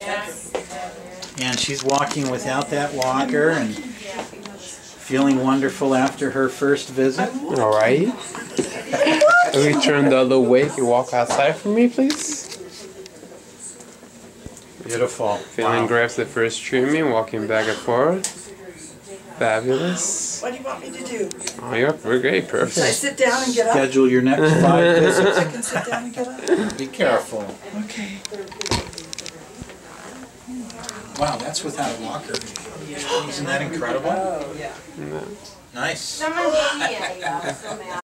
And she's walking without that walker and feeling wonderful after her first visit. All right. If we turn the other way, can you walk outside for me, please? Beautiful. Feeling grabs the first treatment, walking back and forth. Fabulous. What do you want me to do? Oh, we're great. Perfect. Should I sit down and get up? Schedule your next 5 visits. I can sit down and get up? Be careful. Okay. Wow, that's without a walker. Isn't that incredible? Oh, yeah. Nice.